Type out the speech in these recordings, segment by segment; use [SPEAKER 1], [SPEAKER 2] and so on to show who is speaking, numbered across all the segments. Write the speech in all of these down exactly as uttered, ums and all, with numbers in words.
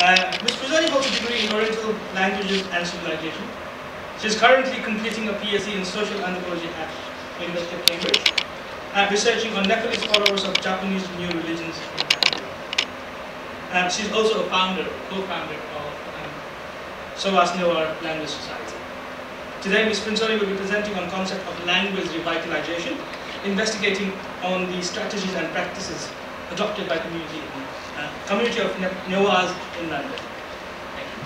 [SPEAKER 1] Uh, Miz Frisone holds a degree in Oriental Languages and Civilization. She is currently completing a P S c in Social Anthropology at University of Cambridge, uh, researching on Nepalese followers of Japanese new religions in Cambodia. Uh, she's also a founder, co-founder of um, SOAS Newar Language Society. Today, Miz Frisone will be presenting on concept of language revitalisation, investigating on the strategies and practices adopted by community in uh, community of Newar in London. Thank you.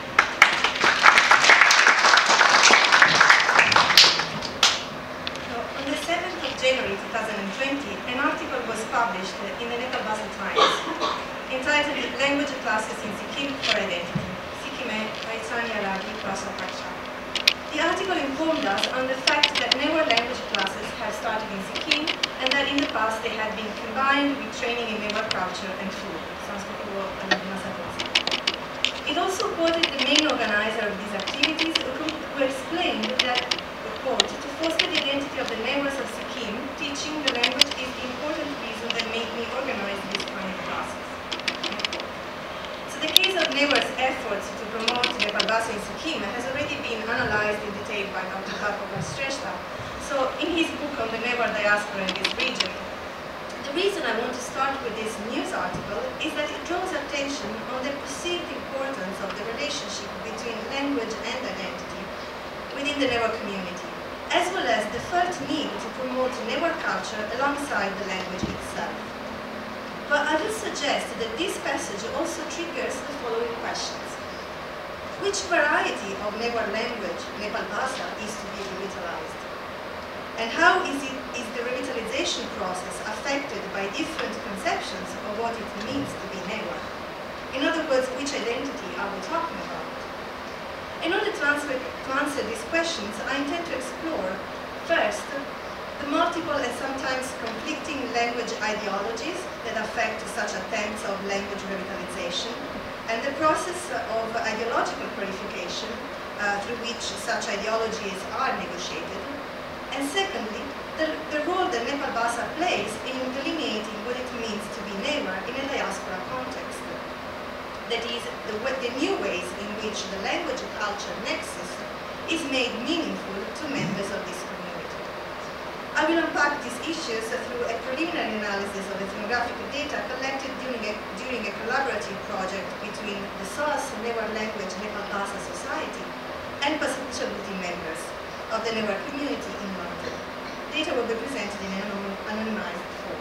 [SPEAKER 2] So, on the seventh of January two thousand twenty, an article was published in the Nepalbhasha Times entitled "Language Classes in Sikkim for Identity." Sikkime Paisanya Lagi Pasa Puchah. The article informed us on the fact that Newar language classes have started in Sikkim and that in the past they had been combined with training in Newar culture and food. It also quoted the main organizer of these activities who, who explained that, quote, to foster the identity of the Newars of Sikkim, teaching the language is the important reason that made me organize this kind of classes. So the case of Newar's efforts to promote Nepalbhasha in Sikkim has already been analyzed in detail by Doctor Shrestha. So in his book on the Newar diaspora in this region, the reason I want to start with this news article is that it draws attention on the perceived importance of the relationship between language and identity within the Newar community, as well as the felt need to promote Newar culture alongside the language itself. But I will suggest that this passage also triggers the following questions. Which variety of Newar language, Nepalbhasha, is to be revitalized? And how is, it, is the revitalization process affected by different conceptions of what it means to be Newar? In other words, which identity are we talking about? In order to answer, to answer these questions, I intend to explore, first, the multiple and sometimes conflicting language ideologies that affect such attempts of language revitalization, and the process of ideological purification uh, through which such ideologies are negotiated. And secondly, the, the role that Nepalbhasha plays in delineating what it means to be Newar in a diaspora context. That is, the, the new ways in which the language-culture nexus is made meaningful to members of this community. I will unpack these issues through a preliminary analysis of ethnographic data collected during a, during a collaborative project between the SOAS Newar Language Nepalbhasha Society and Pasa members of the Newar community in London. Data will be presented in an anonymized form.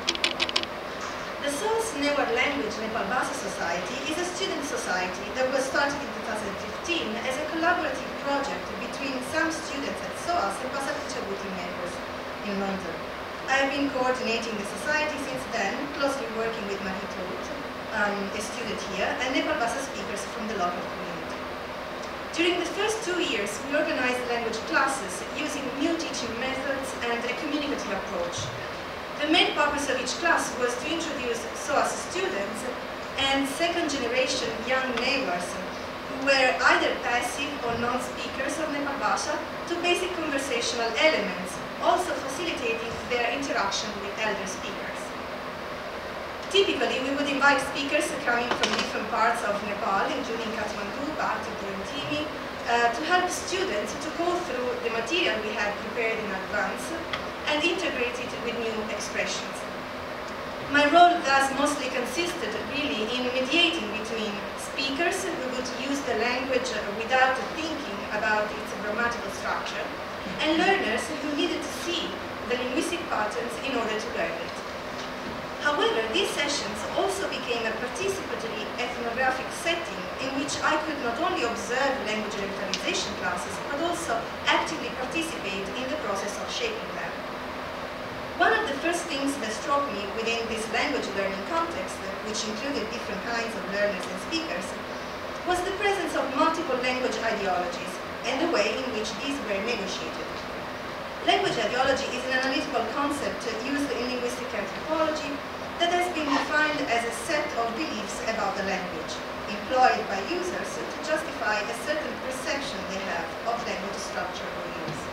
[SPEAKER 2] The SOAS Newar Language Nepalbhasha Society is a student society that was started in two thousand fifteen as a collaborative project between some students at SOAS and Pasa members in London. I have been coordinating the society since then, closely working with Marie Toot, um, a student here, and Nepalbhasha speakers from the local community. During the first two years, we organized language classes using new teaching methods and a communicative approach. The main purpose of each class was to introduce SOAS students and second-generation young Newars who were either passive or non-speakers of Nepalbhasha to basic conversational elements, also facilitating their interaction with elder speakers. Typically, we would invite speakers coming from different parts of Nepal, including Kathmandu, Bhaktapur, and Timi, uh, to help students to go through the material we had prepared in advance and integrate it with new expressions. My role thus mostly consisted really in mediating between speakers who would use the language without thinking about its grammatical structure, and learners who needed to see the linguistic patterns in order to learn it. However, these sessions also became a participatory ethnographic setting in which I could not only observe language revitalization classes, but also actively participate in the process of shaping them. One of the first things that struck me within this language learning context, which included different kinds of learners and speakers, was the presence of multiple language ideologies and the way in which these were negotiated. Language ideology is an analytical concept used in linguistic anthropology that has been defined as a set of beliefs about the language, employed by users to justify a certain perception they have of language structure or use.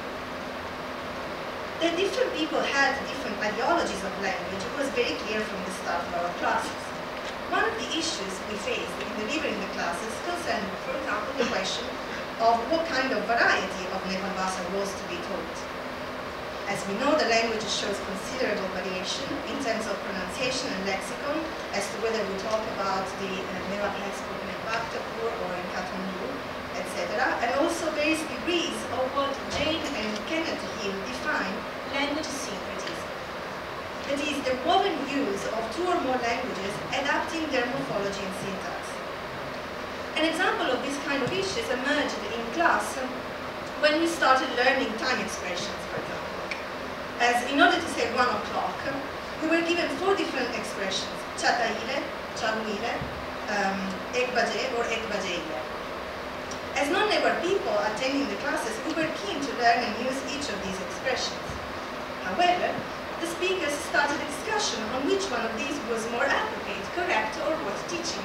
[SPEAKER 2] That different people had different ideologies of language was very clear from the start of our classes. One of the issues we faced in delivering classes concerned, for example, the question of what kind of variety of Nepalbhasha was to be taught. As we know, the language shows considerable variation in terms of pronunciation and lexicon, as to whether we talk about the uh, Newar spoken in Bhaktapur or in Kathmandu, et cetera, and also various degrees of what Jane and Kenneth Hill define language syncretism. That is, the woven use of two or more languages adapting their morphology and syntax. An example of this kind of issues emerged in class when we started learning time expressions, for example. As in order to say one o'clock, we were given four different expressions: chataile, chaguile, um, ek baje, or ek bajeile. As non-Newar people attending the classes, we were keen to learn and use each of these expressions. However, the speakers started a discussion on which one of these was more appropriate, correct, or worth teaching.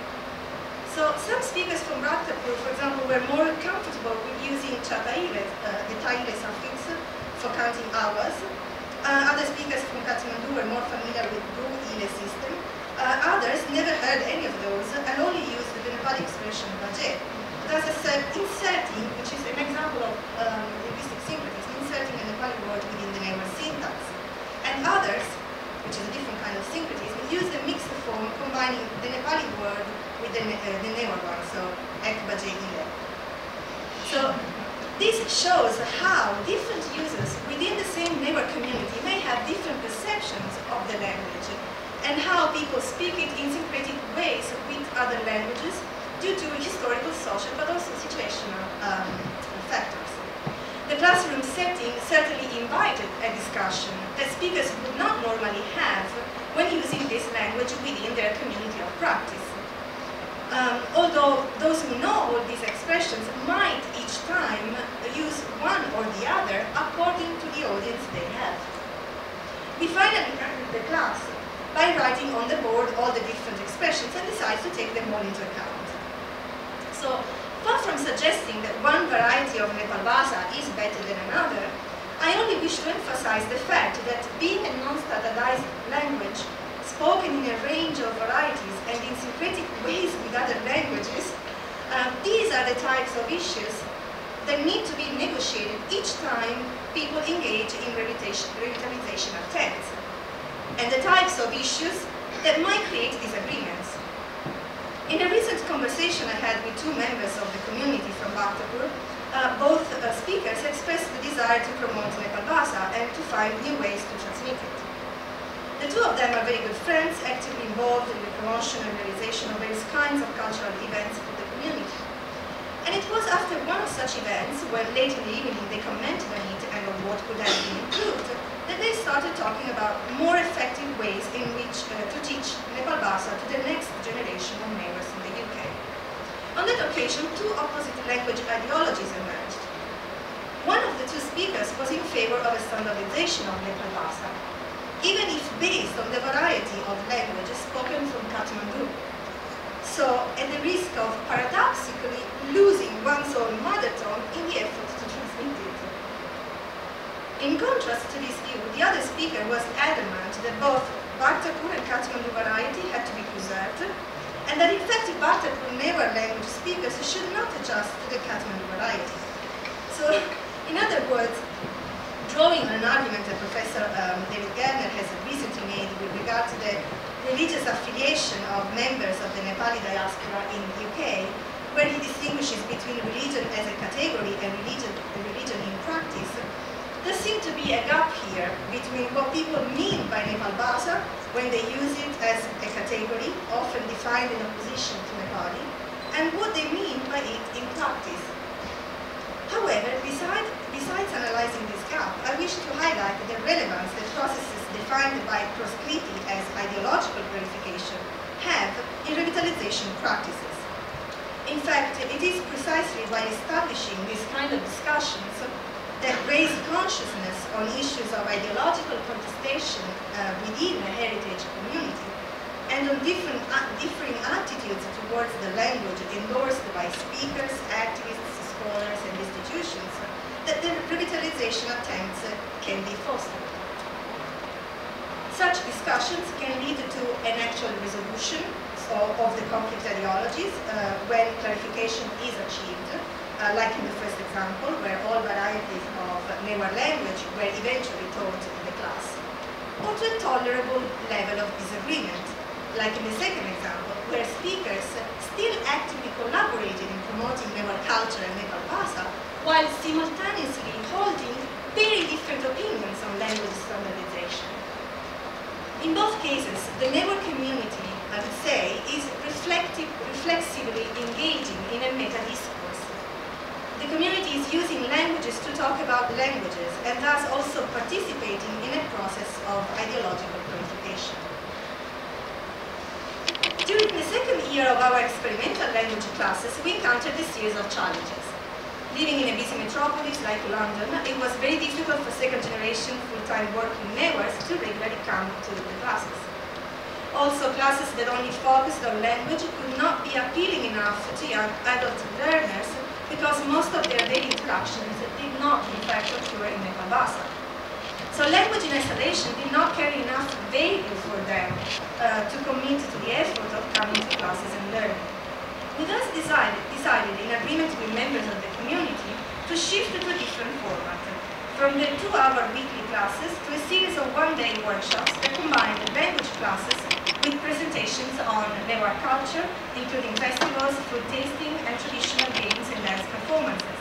[SPEAKER 2] So some speakers from Bhaktapur, for example, were more comfortable with using chataile, uh, the taile suffix, for counting hours. Uh, other speakers from Kathmandu were more familiar with gu-ile system. Uh, others never heard any of those and only used the Nepali expression baje. Thus, as said, inserting, which is an example of um, linguistic syncretism, inserting a Nepali word within the Newar syntax. And others, which is a different kind of syncretism, use the mixed form combining the Nepali word with the, uh, the Newar one, so ek baje ile. So this shows how different users within the same Newar community may have different perceptions of the language, and how people speak it in syncretic ways with other languages due to historical, social, but also situational um, factors. The classroom setting certainly invited a discussion that speakers would not normally have when using this language within their community of practice. Um, although those who know all these expressions might each time use one or the other according to the audience they have. We finally ended the class by writing on the board all the different expressions and decided to take them all into account. So, far from suggesting that one variety of Nepalbhasha is better than another, I only wish to emphasize the fact that being a non-standardized language spoken in a range of varieties and in syncretic ways with other languages, uh, these are the types of issues that need to be negotiated each time people engage in revitalisation attempts, and the types of issues that might create disagreements. In a recent conversation I had with two members of the community from Bhaktapur, uh, both uh, speakers expressed the desire to promote Nepalbhasha and to find new ways to transmit it. The two of them are very good friends, actively involved in the promotion and realization of various kinds of cultural events for the community. And it was after one of such events, when late in the evening they commented on it and on what could have been improved, that they started talking about more effective ways in which uh, to teach Nepalbhasha to the next generation of neighbors in the U K. On that occasion, two opposite language ideologies emerged. One of the two speakers was in favor of a standardization of Nepalbhasha, even if based on the variety of languages spoken from Kathmandu. So, at the risk of paradoxically losing one's own mother tongue in the effort to transmit it. In contrast to this view, the other speaker was adamant that both Bhaktapur and Kathmandu variety had to be preserved, and that in fact Bhaktapur Newar language speakers should not adjust to the Kathmandu variety. So, in other words, drawing on an argument that Professor um, David Gardner has recently made with regard to the religious affiliation of members of the Nepali diaspora in the U K, where he distinguishes between religion as a category and religion, religion in practice, there seems to be a gap here between what people mean by Nepalbhasha when they use it as a category, often defined in opposition to Nepali, and what they mean by it in practice. However, besides, besides analyzing this gap, I wish to highlight the relevance that processes defined by proscripty as ideological verification have in revitalisation practices. In fact, it is precisely by establishing this kind of discussions that raise consciousness on issues of ideological contestation uh, within a heritage community, and on different, uh, differing attitudes towards the language endorsed by speakers, activists, scholars and institutions, that the revitalisation attempts can be fostered. Such discussions can lead to an actual resolution, of, of the conflict ideologies uh, when clarification is achieved, uh, like in the first example, where all varieties of Newar language were eventually taught in the class, or to a tolerable level of disagreement, like in the second example, where speakers still actively collaborated in promoting Newar culture and Nepal Pasa, while simultaneously holding very different opinions on language standardization. In both cases, the Newar community, I would say, is reflective, reflexively engaging in a meta-discourse. The community is using languages to talk about languages and thus also participating in a process of ideological purification. During the second year of our experimental language classes, we encountered a series of challenges. Living in a busy metropolis like London, it was very difficult for second-generation full-time working Newars to regularly come to the classes. Also, classes that only focused on language could not be appealing enough to young adult learners because most of their daily interactions did not, in fact, occur in Nepal Pasa. So language in isolation did not carry enough value for them uh, to commit to the effort of coming to classes and learning. We thus decided, decided, in agreement with members of the community, to shift to a different format, from the two-hour weekly classes to a series of one-day workshops that combined language classes with presentations on Newar culture, including festivals, food tasting, and traditional games and dance performances.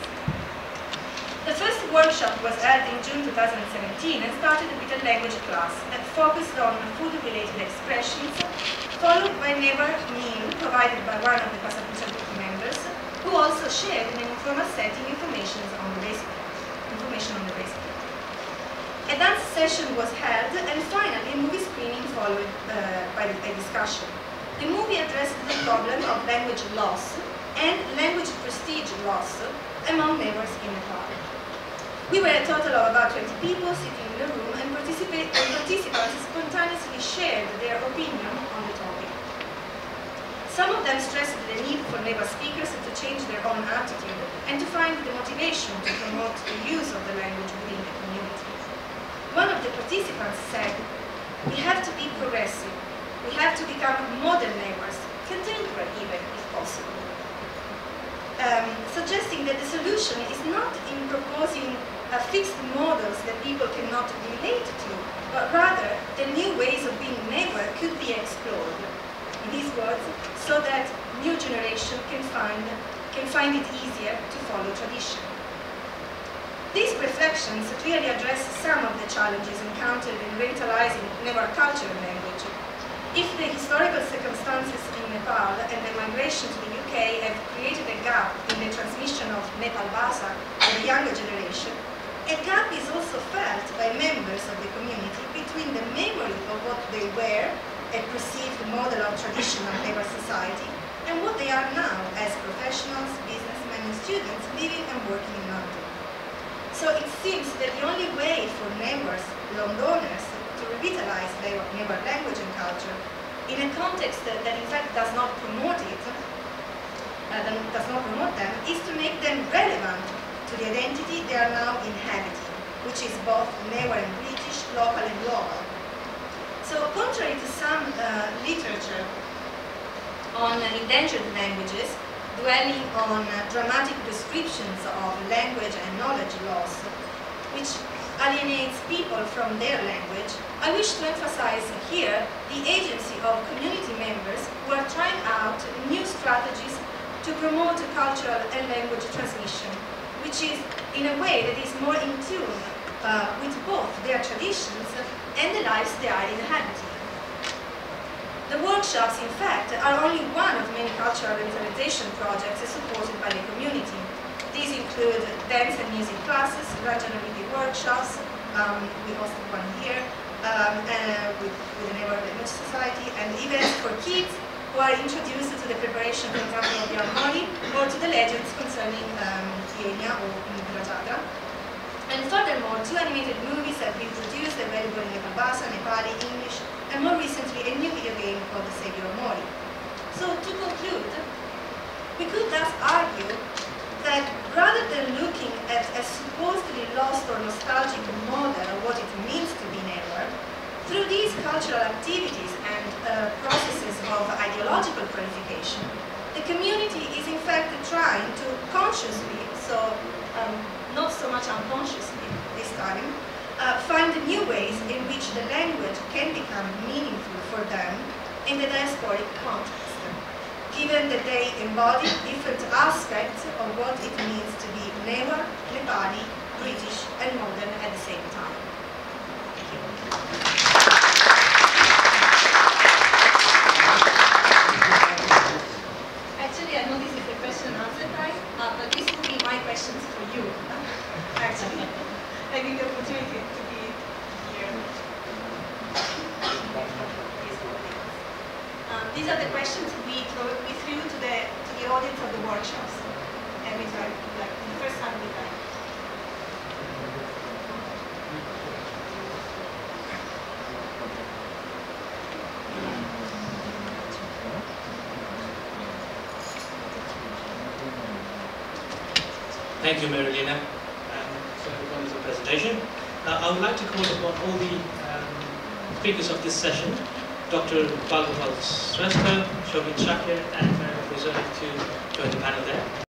[SPEAKER 2] The first workshop was held in June two thousand seventeen and started with a language class that focused on food-related expressions, followed by a Newar meal provided by one of the Pasa Puchah members, who also shared in an informal setting information on the recipe. Information on the recipe. A dance session was held, and finally a movie screening followed uh, by a discussion. The movie addressed the problem of language loss and language prestige loss among Newars in Nepal. We were a total of about twenty people sitting in the room, and, participate, and participants spontaneously shared their opinion on the topic. Some of them stressed the need for Newar speakers to change their own attitude and to find the motivation to promote the use of the language within the community. One of the participants said, "We have to be progressive. We have to become modern Newars, contemporary even, if possible." Um, suggesting that the solution is not in proposing uh, fixed models that people cannot relate to, but rather that new ways of being Newar could be explored. In his words, so that new generation can find, can find it easier to follow tradition. These reflections clearly address some of the challenges encountered in revitalizing Newar culture and language. If the historical circumstances in Nepal and the migration to the U K have created a gap in the transmission of Nepal Pasa to the younger generation, a gap is also felt by members of the community between the memory of what they were, a perceived model of traditional Newar society, and what they are now as professionals, businessmen, and students living and working in London. So it seems that the only way for Newars, Londoners, to revitalize Newar language and culture in a context that, that in fact does not promote it, uh, does not promote them, is to make them relevant to the identity they are now inhabiting, which is both Newar and British, local and global. So contrary to some uh, literature on uh, endangered languages, dwelling on uh, dramatic descriptions of language and knowledge loss, which alienates people from their language, I wish to emphasize here the agency of community members who are trying out new strategies to promote cultural and language transmission, which is in a way that is more in tune uh, with both their traditions and the lives they are inhabiting. The workshops, in fact, are only one of many cultural revitalization projects supported by the community. These include dance and music classes, regionality workshops, um, we hosted one here, um, uh, with, with the Newar Language Society, and events for kids who are introduced to the preparation, for example, of the Armori, or to the legends concerning um, Kenya or Rajatra. And furthermore, two animated movies have been produced, available in Nepal Pasa, Nepali, English, and more recently a new video game called The Savior Armori. So to conclude, we could thus argue that rather than looking at a supposedly lost or nostalgic model of what it means to be Newar, Through these cultural activities and uh, processes of ideological qualification, the community is in fact trying to consciously, so um, not so much unconsciously this time, uh, find new ways in which the language can become meaningful for them in the diasporic context, given that they embody different aspects of what it means to be Newar, Nepali, British and modern at the same time. Thank you. Actually, I know this is a question and answer time, uh, but this will be my questions for you, actually. Having the opportunity to be here. Um, these are the questions we threw, we threw to the to the audience of the workshops every time, like the first time we did.
[SPEAKER 1] Thank you, Marilena, um, for the wonderful presentation. Uh, I would like to call upon all the um, speakers of this session, Doctor Balgopal Shrestha, Shobit Shakir, and Marilena Frisone to join the panel there.